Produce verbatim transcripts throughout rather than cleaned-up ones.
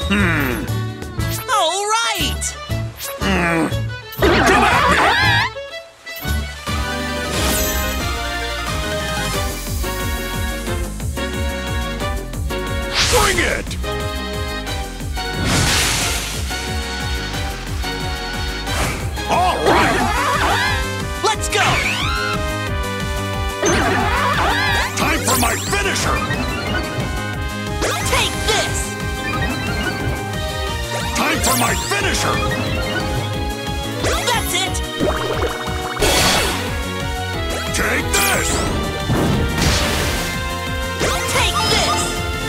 Hmm. All right! Mm. Come at me! Bring it! All right! Let's go! Time for my finisher! Take this! Time for my finisher! That's it! Take this! Take this!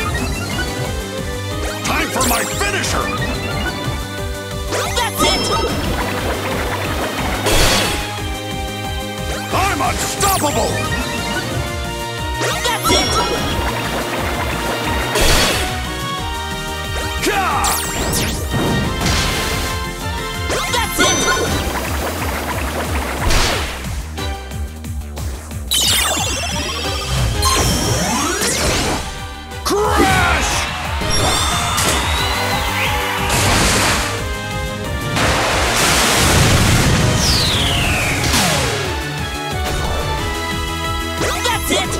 Time for my finisher! That's it! I'm unstoppable! That's it! Gah! That's it! Crash! That's it!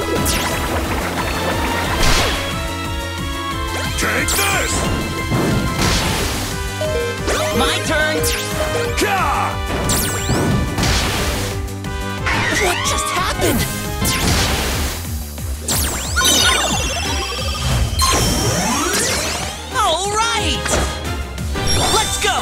Take this! My turn! Gah! What just happened? All right! Let's go!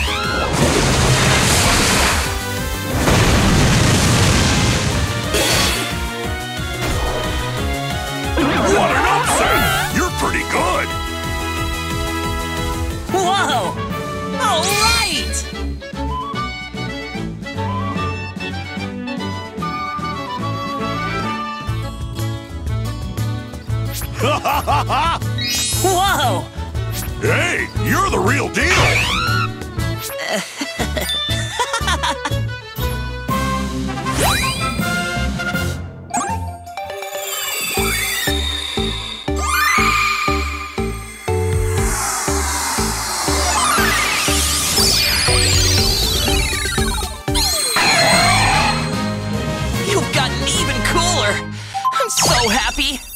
What an upset! You're pretty good! Whoa! All right! Ha ha ha ha! Whoa! Hey, you're the real deal! You've gotten even cooler! I'm so happy!